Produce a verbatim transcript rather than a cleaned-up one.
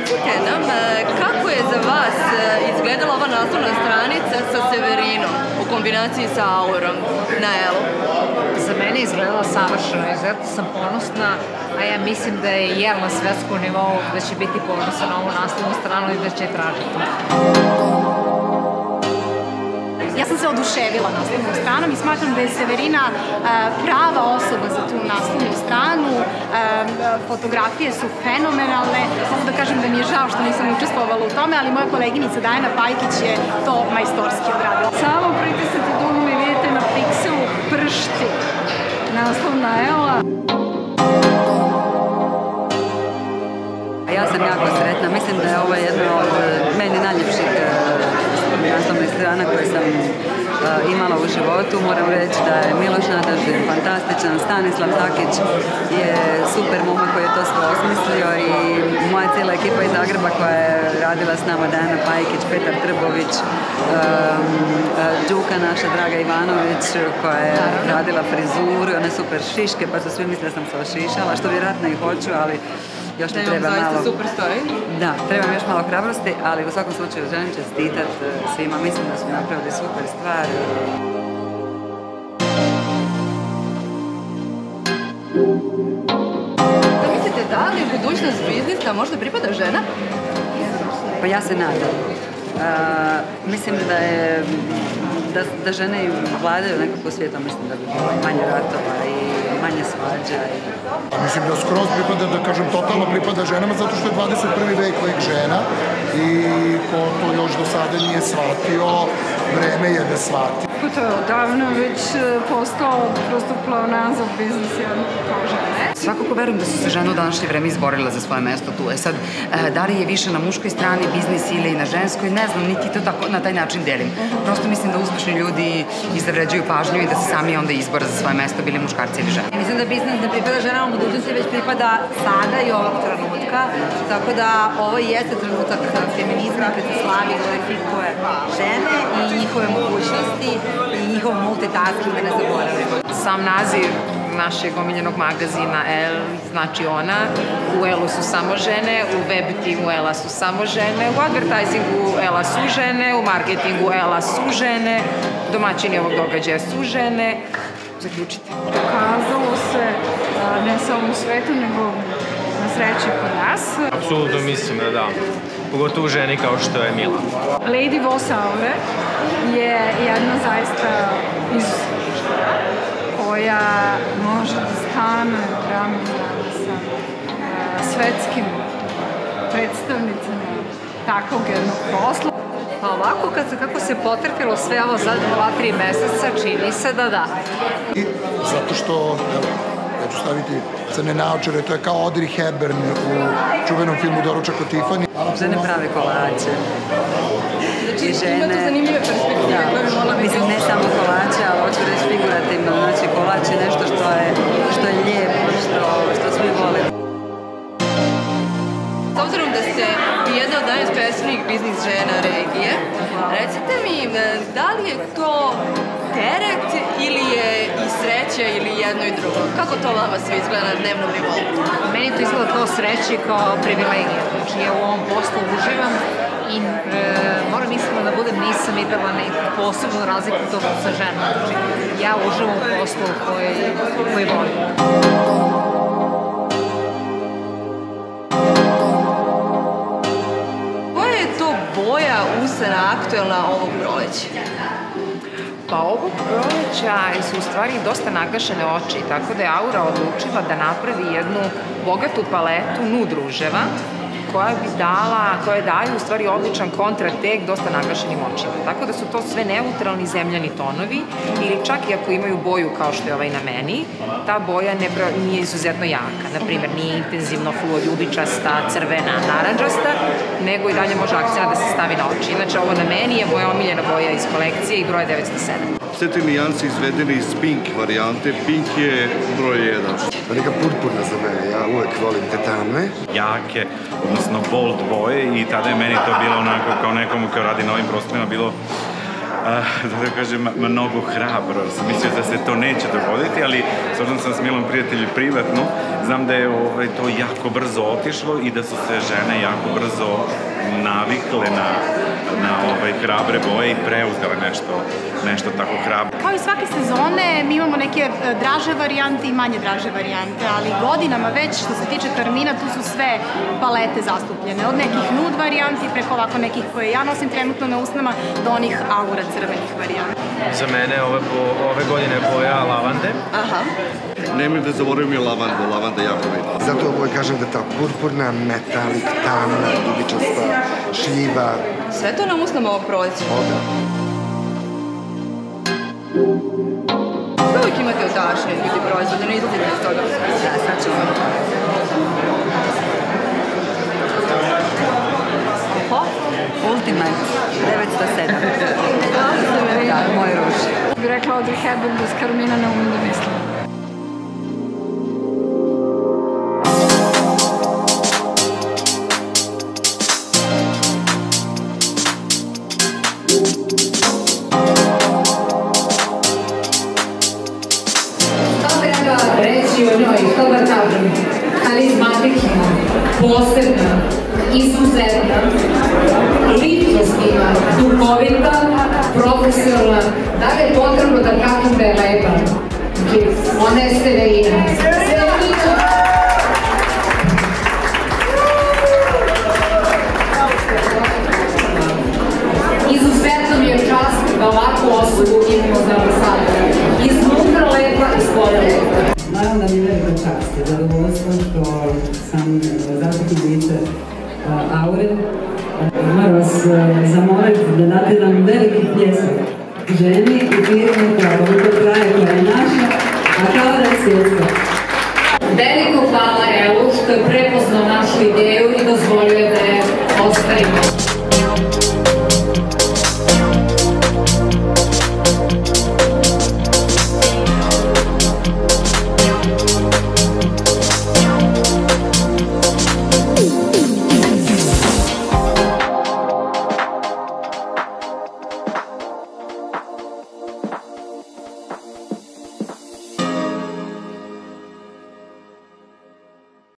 recite nam kako je za vas izgledala ova naslovna stranica sa Severinom u kombinaciji sa Aurom na Elu? Za mene je izgledala savršeno, izuzetno sam ponosna, a ja mislim da je Jel na svetskom nivou, da će biti ponosan na ovu naslovnu stranu i da će je tražiti. Ja sam se oduševila naslovnom stranom i smatram da je Severina prava osoba za tu naslovnu stranu. Fotografije su fenomenalne. Mogu da kažem da mi je žao što nisam učestvovala u tome, ali moja koleginica Dajana Pajkić je to majstorski odradila. Samo pritisnite dugme i vidite na pikselu pršti naslovna Ela. Ja sam jako sretna. Mislim da je ovo jedna od meni najljepših naslovnih strana koje sam imala u životu. Moram reći da je Miloš Nadažin fantastičan, Stanislav Takić je super momak koji je to sve osmislio i moja cijela ekipa iz Zagreba koja je radila s nama, Dajana Pajkić, Petar Trbović, Đuka naša Draga Ivanović koja je radila frizuru, one super šiške pa su svi mislili da sam se ošišala, što vjerojatno i hoću, ali još mi treba malo... Zaista super stoji. Da, trebam još malo hrabrosti, ali u svakom slučaju želim čestitat svima. Mislim da su napravili super stvar. Da mislite, da li budućnost biznisa možda pripada žena? Pa ja se nadam. Mislim da je... da žene vladaju nekako svijetom, mislim da bi bilo manje ratova i manje svađa. Mislim da skroz pripada, da kažem, totalno pripada ženama, zato što je dvadeset prvi vek vek žena i ko to još do sada nije shvatio, vreme je da shvati. To je odavno već postao prosto pleonazam biznis kao žene. Svakako verujem da su se žene u današnje vreme izborile za svoje mesto tu. E sad, da li je više na muškoj strani biznis ili na ženskoj, ne znam, niti to tako na taj način delim. Prosto mislim da uspešni ljudi izavređuju pažnju i da se sami onda izbore za svoje mesto, bili muškarci ili žene. Mislim da biznis ne pripada ženama u budućnosti, već pripada sada i ovog trenutka. Tako da ovo jeste trenutak feminizma kad se slavi i glorifikuje žene i njihove mogućnosti i njihov multitasking, da ne zaboravimo. Sam naziv našeg omiljenog magazina El znači ona, u Elu su samo žene, u web timu Ela su samo žene, u advertisingu Ela su žene, u marketingu Ela su žene, domaćini ovog događaja su žene. Zaključite. Pokazalo se ne samo u svetu, nego na sreći kod nas. Apsolutno mislim da da. Pogotovo ženi kao što je Mila. Lady Voss Aure je jedna zaista izuzetna koja može da stane u ramena sa svetskim predstavnicama takvog jednog posla. Pa ovako, kako se potrpilo sve ovo za dva, tri meseca, čini se da da. I zato što, ja ću staviti crne naočare, to je kao Audrey Hepburn u čuvenom filmu Doručak od Tiffany. Žene prave kolače. Znači, ima to zanimljive perspektive koje bi mogla biti. Mislim, ne samo kolače, ali hoću reći figurativno. Znači, kolač je nešto što je lijepo, što svi vole. S obzirom da ste jedna od najuspješnijih biznis žena regije, recite mi, da li je to teret ili je i sreća ili jedno i drugo? Kako to vama sve izgleda na dnevnom nivou? Meni to izgleda kao sreća i kao privilegija. Znači, ja u ovom poslu uživam i moram iskreno da budem, nisam videla neku posebnu razliku toga sa ženom. Znači, ja uživam u poslu koji volim. Boja usana aktuelna ovog proleća? Pa ovog proleća su u stvari dosta naglašene oči, tako da je Aura odlučila da napravi jednu bogatu paletu nud ruževa koja bi dala, koje daju u stvari odličan kontratek dosta naglašenim očima. Tako da su to sve neutralni zemljani tonovi ili čak i ako imaju boju kao što je ovaj na meni, ta boja nije izuzetno jaka. Naprimjer, nije intenzivno fluorjudičasta, crvena, naranđasta, nego i dalje može akcija da se stavi na oči. Inače, ovo na meni je moja omiljena boja iz kolekcije i broja devetsto sedam. Sve te nijanse izvedene iz Pink varijante. Pink je broj jedan. Neka purpurna za mene, ja uvek volim te tamne. Jake, odnosno bold boje i tada je meni to bilo onako kao nekomu kao radi na ovim prostorima bilo da kažem, mnogo hrabro. Mislio da se to neće dogoditi, ali s obzirom sam s Milom prijatelji privatno, znam da je to jako brzo otišlo i da su se žene jako brzo navikle na na hrabre boje i preuzele nešto tako hrabro. Kao i svake sezone, mi imamo neke draže varijante i manje draže varijante, ali godinama već, što se tiče karmina, tu su sve palete zastupljene. Od nekih nude varijanti, preko ovako nekih koje ja nosim trenutno na usnama, do onih aura crvenih varijanti. Za mene ove godine je boja lavande. Aha. Nemoj da zaboravim i lavandu, lavanda je jako bitna. Zato ovo kažem da ta purpurna, metalik, tamna, ljubičasta, šljiva. Sve to nam usnama ovog proleća. Oda. Uvijek imate odašnje ljudi proizvode, ne izlazite iz toga. Da, sad ćemo. Oho? Ultimate, devetsto sedam. Da, moj ruž. Bi rekla Audrey Hepburn, bez karmina ne umem da mislim. Što da kažem, karizmatična, posebna, izuzetna, ličnostima, duhovita, profesionalna. Da li je potrebno da kažem da je lepa? Ona je Severina. Severina! Izuzetno mi je čast da ovakvu osobu imamo za ambasadora. Iznutra lepa i spolja lepa. Naravno da mi je velika čast i zadovoljstvo što sam zastupnik lice Aure. Moram vas zamoliti da date nam veliki pljesak ženi i firmi koja ovoliko traje, koja je naša, a kao da je svjetska. Veliko hvala Elu što je prepoznao našu ideju i dozvolio da je ostavimo.